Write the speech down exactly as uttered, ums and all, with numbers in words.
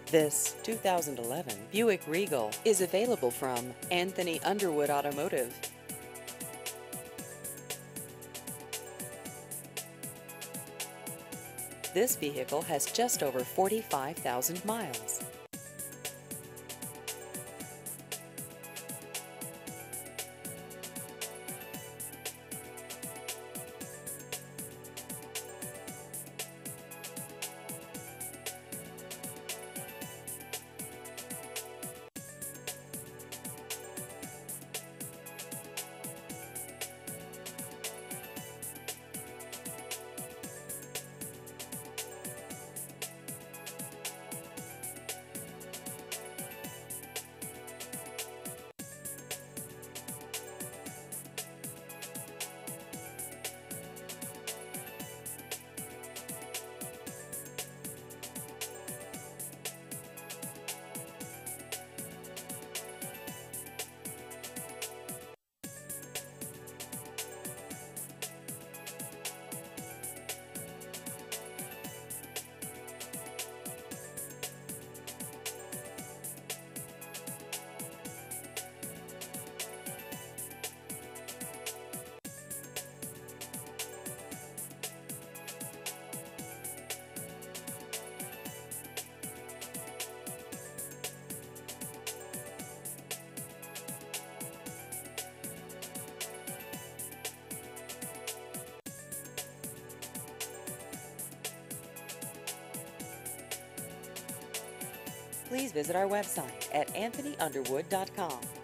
This two thousand eleven Buick Regal is available from Anthony Underwood Automotive. This vehicle has just over forty-five thousand miles. Please visit our website at anthony underwood dot com.